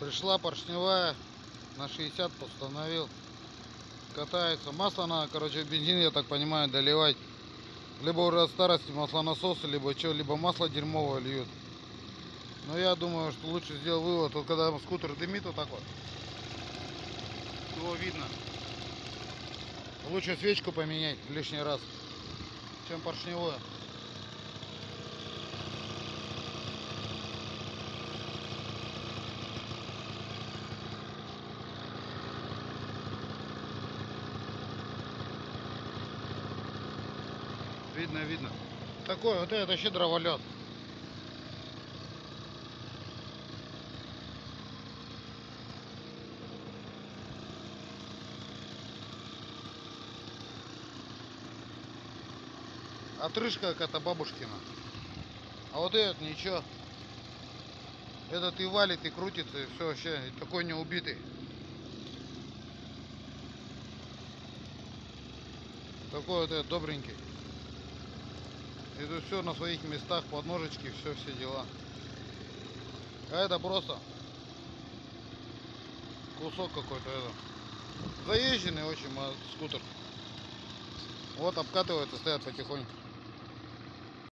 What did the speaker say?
Пришла поршневая на 60 постановил. Катается. Масло надо, короче, в бензин, я так понимаю, доливать. Либо уже от старости маслонасосы, либо что, либо масло дерьмовое льют. Но я думаю, что лучше сделать вывод, вот когда скутер дымит вот так вот, его видно. Лучше свечку поменять лишний раз, чем поршневую. Видно, видно. Такой вот это вообще дроволет. Отрыжка какая-то бабушкина. А вот этот ничего. Этот и валит, и крутится, и все вообще. И такой не убитый. Такой вот этот добренький. И тут все на своих местах, подножечки, все дела. А это просто кусок какой-то это. Заезженный очень скутер. Вот обкатывается, стоят потихоньку.